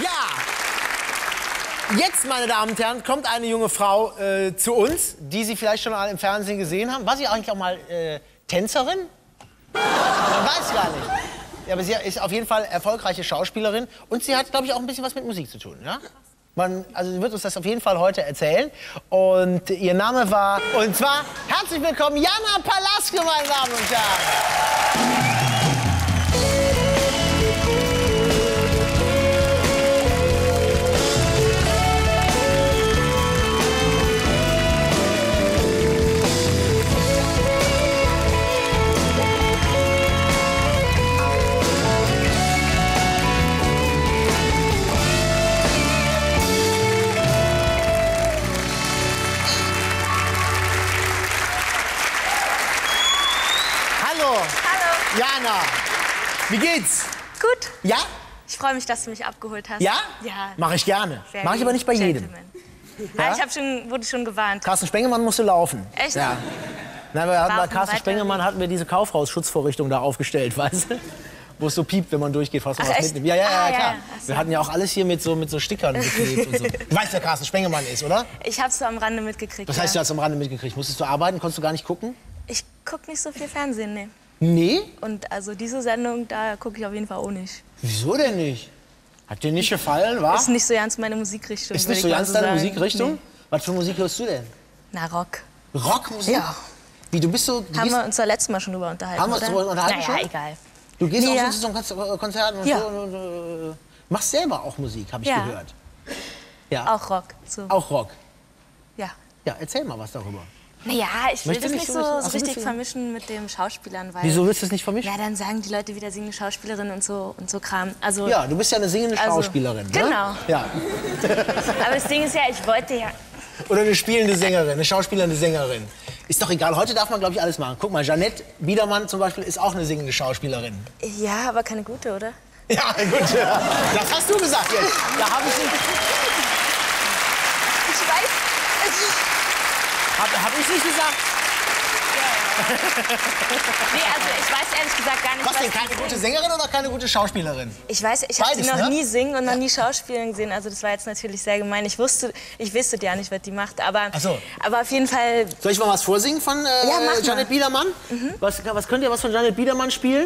Ja! Jetzt, meine Damen und Herren, kommt eine junge Frau zu uns, die Sie vielleicht schon mal im Fernsehen gesehen haben. War sie eigentlich auch mal Tänzerin? Man weiß gar nicht. Ja, aber sie ist auf jeden Fall erfolgreiche Schauspielerin und sie hat, glaube ich, auch ein bisschen was mit Musik zu tun, ja? Also sie wird uns das auf jeden Fall heute erzählen. Und ihr Name war, und zwar, herzlich willkommen, Jana Palaske, meine Damen und Herren. Hallo. Jana, wie geht's? Gut. Ja? Ich freue mich, dass du mich abgeholt hast. Ja? Ja. Mache ich gerne. Sehr Mache ich aber nicht bei jedem. Ja? Wurde schon gewarnt. Carsten Spengemann musste laufen. Echt? Ja. Na, bei Carsten weiter? Spengemann hatten wir diese Kaufhausschutzvorrichtung da aufgestellt, weißt du? Wo es so piept, wenn man durchgeht, fast Ach, was echt? mitnimmt. Ja, klar. Ja. Wir hatten ja auch alles hier mit so Stickern geklebt und so. Du weißt, wer Carsten Spengemann ist, oder? Ich habe es so am Rande mitgekriegt. Das heißt, du hast am Rande mitgekriegt. Musstest du arbeiten? Konntest du gar nicht gucken? Ich gucke nicht so viel Fernsehen, ne. Nee? Und also diese Sendung, da gucke ich auf jeden Fall auch nicht. Wieso denn nicht? Hat dir nicht gefallen, wa? Ist nicht so ganz meine Musikrichtung. Ist nicht so würde ich ganz mal deine sagen. Musikrichtung? Nee. Was für Musik hörst du denn? Na, Rock. Rockmusik? Ja. Wie, du bist so... Du Haben gehst, wir uns ja letztes Mal schon drüber unterhalten, haben wir uns oder? drüber unterhalten naja, schon? egal. Du gehst Ja. auch so zu so Konzerten und Ja. so und machst selber auch Musik, habe ich Ja. gehört. Ja. Auch Rock. So. Auch Rock. Ja. Ja, erzähl mal was darüber. Naja, ich will Möchtest das du nicht nicht so, so- Ach so, richtig willst du- vermischen mit dem Schauspielern, weil... Wieso willst du es nicht vermischen? Ja, dann sagen die Leute wieder singende Schauspielerin und so Kram. Also, Ja, du bist ja eine singende Also, Schauspielerin, ne? genau. Ja. aber das Ding ist ja, ich wollte ja... Oder eine spielende Sängerin, eine schauspielernde Sängerin. Ist doch egal, heute darf man, glaube ich, alles machen. Guck mal, Jeanette Biedermann zum Beispiel ist auch eine singende Schauspielerin. Ja, aber keine gute, oder? Ja, gut, ja. Das hast du gesagt jetzt. Da habe ich nicht... Ich weiß... Hab ich nicht gesagt? Nee, also ich weiß ehrlich gesagt gar nicht, Was denn, die keine gute singen. Sängerin oder keine gute Schauspielerin? Ich weiß, ich habe sie Beides, noch ne? nie singen und noch nie schauspielen gesehen. Also das war jetzt natürlich sehr gemein. Ich wusste ja nicht, was die macht. Aber, Ach so. aber auf jeden Fall... Soll ich mal was vorsingen von mach Jeanette mal. Biedermann? Was könnt ihr was von Jeanette Biedermann spielen?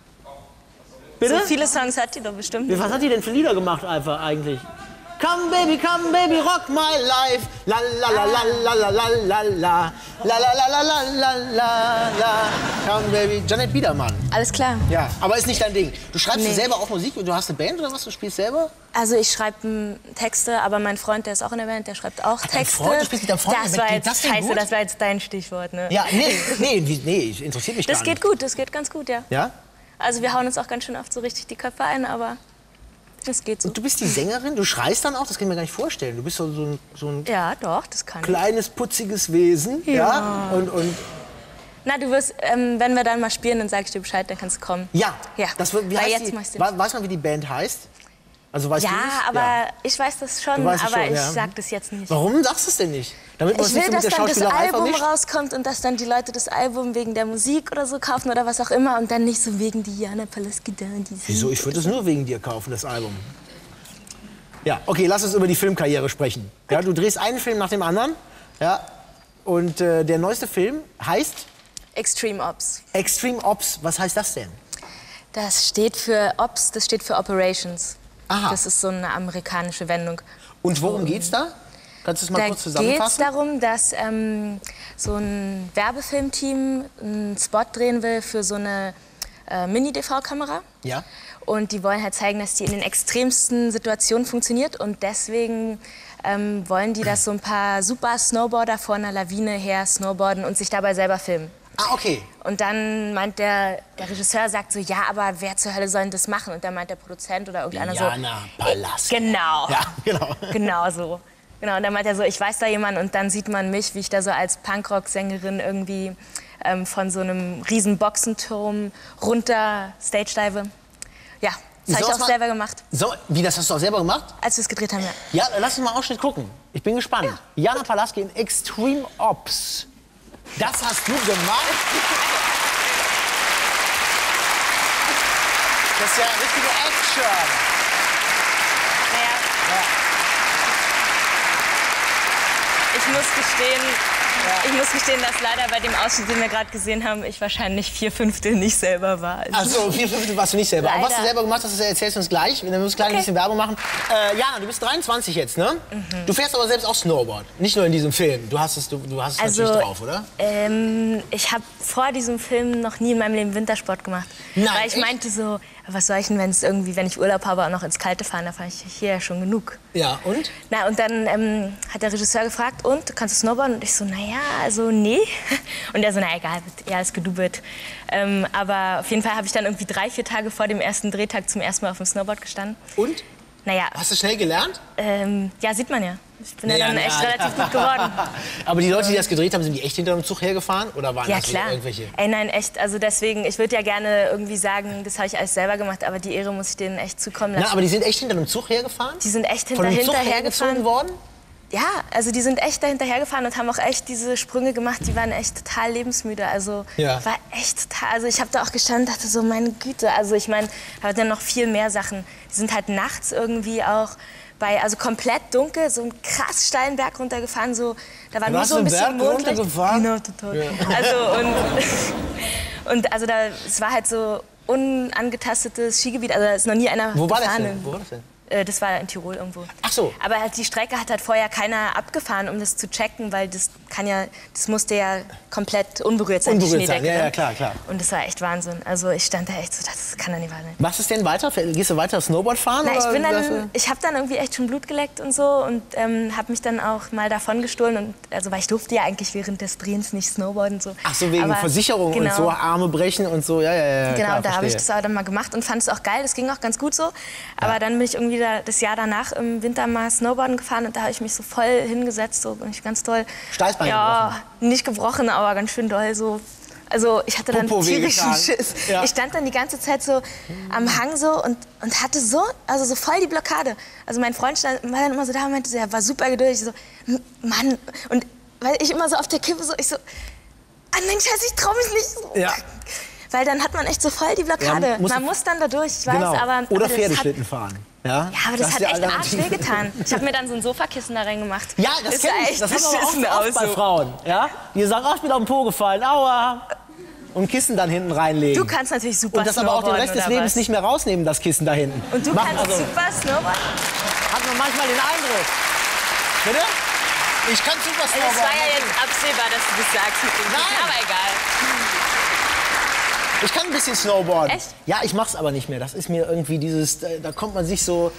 Bitte? So viele Songs hat die doch bestimmt nicht. Was hat die denn für Lieder gemacht einfach eigentlich? Come baby, rock my life. La la la la la la la la la. La la la la la la la la. Come baby, Jeanette Biedermann. Alles klar. Ja, aber ist nicht dein Ding. Du schreibst Nee. dir selber auch Musik und du hast eine Band oder was? Du spielst selber? Also ich schreibe Texte, aber mein Freund, der ist auch in der Band, der schreibt auch dein Texte. Freund? Du spielst mit deinem Freund in Das der war Band. jetzt Geht das denn scheiße, gut? das war jetzt dein Stichwort, ne? Ja, nee, interessiert mich Das gar geht nicht. gut, das geht ganz gut, ja. Ja? Also wir hauen uns auch ganz schön oft so richtig die Köpfe ein, aber das geht so. Und du bist die Sängerin? Du schreist dann auch? Das kann ich mir gar nicht vorstellen. Du bist so ein Ja, doch, das kann ich. kleines, putziges Wesen. Ja. Und Na, du wirst, wenn wir dann mal spielen, dann sag ich dir Bescheid, dann kannst du kommen. ja, Ja, das wird, wie weil heißt jetzt die? machst du Weiß man, wie die Band heißt? Also weißt du Ja, das? aber ich weiß das schon, Du weißt es aber schon, ich ja. sag das jetzt nicht. Warum sagst du es denn nicht? Damit man es Ich nicht will, so mit dass der dann das Schauspielerei Album vermischt? rauskommt und dass dann die Leute das Album wegen der Musik oder so kaufen oder was auch immer und dann nicht so wegen die Jana Palaske da. Wieso? Ich würde es nur wegen dir kaufen, das Album. Ja, okay, lass uns über die Filmkarriere sprechen. Ja, du drehst einen Film nach dem anderen. Ja, und der neueste Film heißt Extreme Ops. Extreme Ops. Was heißt das denn? Das steht für Ops, das steht für Operations. Aha. Das ist so eine amerikanische Wendung. Und worum geht's da? Kannst du es mal Da kurz geht es zusammenfassen? darum, dass so ein Werbefilmteam einen Spot drehen will für so eine Mini-DV-Kamera. Ja. Und die wollen halt zeigen, dass die in den extremsten Situationen funktioniert. Und deswegen wollen die, dass so ein paar Super-Snowboarder vor einer Lawine her snowboarden und sich dabei selber filmen. Ah, okay. Und dann meint der Regisseur, sagt so, ja, aber wer zur Hölle soll denn das machen? Und dann meint der Produzent oder irgendeiner so... Jana Palaske. Genau. Ja, genau. Genau so. Genau, und dann meint er so, ich weiß da jemand. Und dann sieht man mich, wie ich da so als Punkrock-Sängerin irgendwie von so einem riesen Boxenturm runter Stage-dive. Ja, das habe ich auch selber gemacht, So, wie, das hast du auch selber gemacht? als wir es gedreht haben, ja. Ja, lass uns mal Ausschnitt gucken. Ich bin gespannt. Jana Palaske in Extreme Ops. Das hast du gemacht? Das ist ja richtige Action. Naja, muss gestehen, dass leider bei dem Ausschnitt, den wir gerade gesehen haben, ich wahrscheinlich 4/5 nicht selber war. Also 4/5 warst du nicht selber. Aber was du selber gemacht hast, das erzählst du uns gleich. Wir müssen gleich ein bisschen Werbung machen. Jana, du bist 23 jetzt, ne? Du fährst aber selbst auch Snowboard. Nicht nur in diesem Film. Du hast es natürlich drauf, oder? Ich habe vor diesem Film noch nie in meinem Leben Wintersport gemacht. Nein, weil ich meinte so, was soll ich denn, wenn ich Urlaub habe, auch noch ins Kalte fahren, da fahre ich hier ja schon genug. Ja, und? Na, und dann hat der Regisseur gefragt, und, kannst du Snowboarden? Und ich so, naja, also nee. Und er so, na egal, ja, ist gedoubelt. Aber auf jeden Fall habe ich dann irgendwie 3-4 Tage vor dem ersten Drehtag zum ersten Mal auf dem Snowboard gestanden. Und? Naja. Hast du schnell gelernt? Ja, sieht man ja. Ich bin ja dann echt relativ gut geworden. Aber die Leute, die das gedreht haben, sind die echt hinter dem Zug hergefahren? Oder waren das irgendwelche? Ey, nein, echt. Also deswegen, ich würde ja gerne irgendwie sagen, das habe ich alles selber gemacht, aber die Ehre muss ich denen echt zukommen lassen. Na, aber die sind echt hinter dem Zug hergefahren? Die sind echt Von dem Zug hinterhergefahren worden? Ja, also die sind echt dahinterhergefahren und haben auch echt diese Sprünge gemacht, die waren echt total lebensmüde. Also war echt total, also ich habe da auch gestanden und dachte so, meine Güte, also ich meine, da hat dann noch viel mehr Sachen. Die sind halt nachts irgendwie auch also komplett dunkel, so einen krass steilen Berg runtergefahren, so, da war nur so ein bisschen Mondlicht. Genau, total. Ja. Also es war halt so unangetastetes Skigebiet, also da ist noch nie einer Wo war gefahren. das denn? Wo war das denn? Das war in Tirol irgendwo. Ach so. Aber halt die Strecke hat halt vorher keiner abgefahren, um das zu checken, weil das musste ja komplett unberührt sein, die Schneedecke. Ja, klar. Und das war echt Wahnsinn. Also ich stand da echt so, das kann doch nicht wahr sein. Machst du es denn weiter? Gehst du weiter Snowboard fahren? Na, ich habe dann irgendwie echt schon Blut geleckt und so und habe mich dann auch mal davon gestohlen. Und, also, weil ich durfte ja eigentlich während des Drehens nicht snowboarden. So. Ach so, wegen Versicherung und so, Arme brechen und so. Ja, genau, da habe ich das aber dann mal gemacht und fand es auch geil. Das ging auch ganz gut so. Aber dann bin ich irgendwie das Jahr danach im Winter mal Snowboarden gefahren und da habe ich mich so voll hingesetzt, so bin ich ganz doll. Steißbein gebrochen? Nicht gebrochen, aber ganz schön doll so. Also ich hatte dann tierischen Schiss. Ja. Ich stand dann die ganze Zeit so am Hang so und hatte so voll die Blockade. Also mein Freund war dann immer so da und meinte, er war super geduldig. Ich so, Mann. Und weil ich immer so auf der Kippe so, ich so, nein, Scheiße, ich trau mich nicht. So. Ja. Weil dann hat man echt so voll die Blockade. Ja, man muss dann da durch, ich weiß, aber... Oder Pferdeschlitten fahren. Ja, aber das hat echt arsch wehgetan. Ich habe mir dann so ein Sofakissen da reingemacht. Ja, das kenn ich. Das haben wir auch oft bei Frauen. Ja? Die sagen, ich bin auf den Po gefallen, aua. Und Kissen dann hinten reinlegen. Du kannst natürlich super Und das aber auch den Rest des Lebens nicht mehr rausnehmen, das Kissen da hinten. Und du kannst super Snowboarden? Hat man manchmal den Eindruck. Bitte? Ich kann super Snowboarden. Es war ja jetzt absehbar, dass du das sagst mit dem Kissen, aber egal. Ich kann ein bisschen Snowboarden. Echt? Ja, ich mach's aber nicht mehr. Das ist mir irgendwie dieses, da kommt man sich so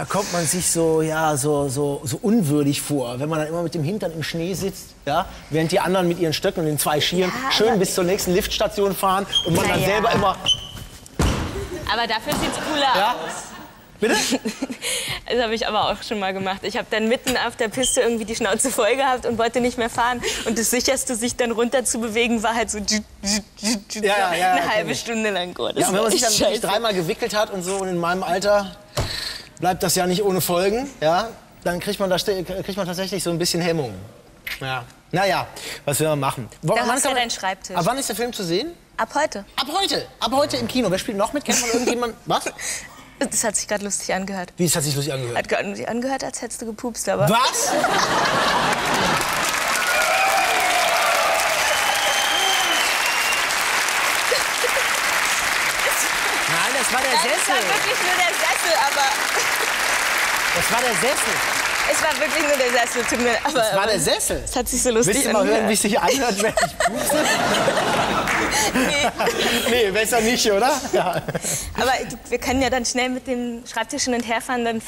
unwürdig vor, wenn man dann immer mit dem Hintern im Schnee sitzt, ja, während die anderen mit ihren Stöcken und den 2 Skiern schön bis zur nächsten Liftstation fahren und man dann selber immer. Aber dafür sieht's cooler aus. Bitte? Das habe ich aber auch schon mal gemacht. Ich habe dann mitten auf der Piste irgendwie die Schnauze voll gehabt und wollte nicht mehr fahren. Und das Sicherste, sich dann runter zu bewegen, war halt so eine halbe Stunde lang. Oh, ja, und wenn man sich dann wirklich 3-mal gewickelt hat und so, und in meinem Alter bleibt das ja nicht ohne Folgen, ja, dann kriegt man tatsächlich so ein bisschen Hemmung. Ja. Naja, was will man machen? Da hast du ja deinen Schreibtisch. Ab wann ist der Film zu sehen? Ab heute. Ab heute? Ab heute im Kino. Wer spielt noch mit? Kennt man irgendjemand? Was? Das hat sich gerade lustig angehört. Wie, es hat sich lustig angehört? Hat gerade sich angehört, als hättest du gepupst, aber... Was? Nein, das war der Sessel. Das war wirklich nur der Sessel, aber... Das war der Sessel. Es war wirklich nur der Sessel, tut mir... Aber, das war der Sessel. Es hat sich so lustig angehört. Willst du mal hören, wie es sich anhört, wenn ich pupse? Nee, besser nicht, oder? Ja. Aber wir können ja dann schnell mit dem Schreibtisch hin und her fahren, dann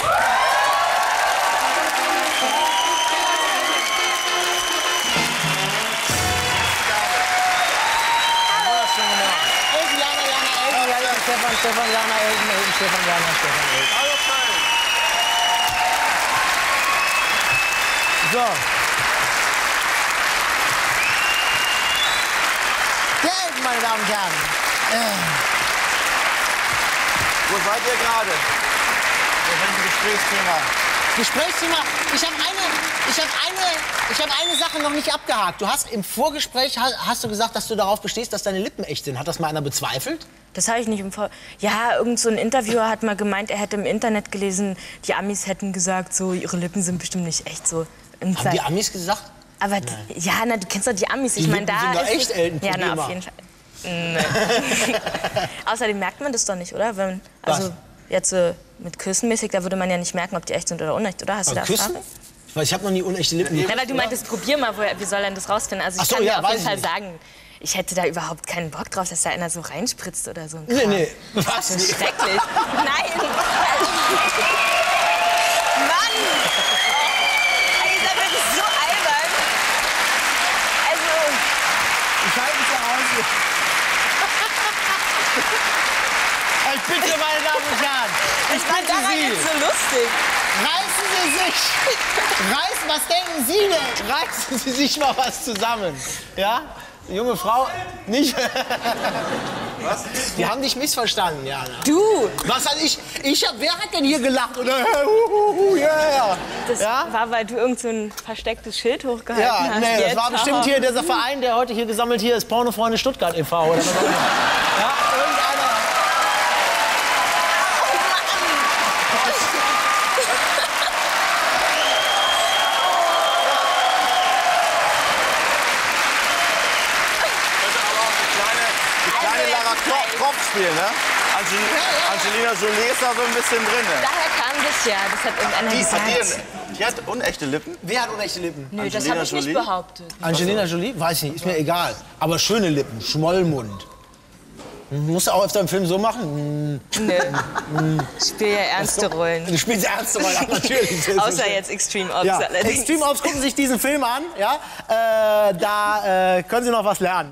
Stefan, Jana, Elton. So. Geld, meine Damen und Herren. Wo seid ihr gerade? Wir haben ein Gesprächsthema. Ich habe eine Sache noch nicht abgehakt. Du hast im Vorgespräch hast du gesagt, dass du darauf bestehst, dass deine Lippen echt sind. Hat das mal einer bezweifelt? Das habe ich nicht im Ja, irgend so ein Interviewer hat mal gemeint, er hätte im Internet gelesen, die Amis hätten gesagt, so ihre Lippen sind bestimmt nicht echt so. Und Haben die Amis gesagt? aber ja, na, du kennst doch die Amis. Ich Die meine, Lippen da sind doch ist echt ein ja, na, Problem. auf jeden Fall. Nee. Außerdem merkt man das doch nicht, oder? Wenn, also Was? jetzt so mit Küssenmäßig, da würde man ja nicht merken, ob die echt sind oder unecht, oder? Hast du da Küssen? Erfahrung? Weil ich habe noch nie unechte Lippen. Ja, weil du meintest, probier mal, wie soll denn das rausfinden? Also ich Ach so, kann ja, dir auf weiß jeden Fall ich nicht. sagen, ich hätte da überhaupt keinen Bock drauf, dass da einer so reinspritzt oder so. Ein Nee, Kram. nee. Was? Das ist schrecklich. Nein! Mann! Elisabeth ist so albern. Also, Ich halte mich zu Hause. Ich bitte, meine Damen und Herren, ich bitte daran Sie, jetzt so lustig. reißen Sie sich. Was denken Sie denn? Reißen Sie sich mal was zusammen. Ja? Junge Frau, nicht... Was? Die haben dich missverstanden, Jana. Du! Was hat wer hat denn hier gelacht? Oder, yeah. Das Ja? war, weil du irgend so ein verstecktes Schild hochgehalten Ja, hast. nee, das Jetzt, war bestimmt hier dieser Verein, der heute hier gesammelt hier ist, Pornofreunde Stuttgart e.V. Oder was auch immer. Ja, irgendeiner. Kleine Lara Croft spielen, ne? Angelina Jolie ist da so ein bisschen drin. Ne? Daher kam das ja. Das hat irgendeiner gesagt. Die hat unechte Lippen. Wer hat unechte Lippen? Nö, das Angelina habe ich nicht Jolie? behauptet. Angelina Jolie? Weiß nicht, ist mir egal. Aber schöne Lippen, Schmollmund. Musst du auch öfter im Film so machen? Nö. Ich spiele ja ernste Rollen. Du spielst ernste Rollen, ja, natürlich. Außer jetzt Extreme Ops Ja. allerdings. Extreme Ops, gucken Sie sich diesen Film an. Ja? Da können Sie noch was lernen.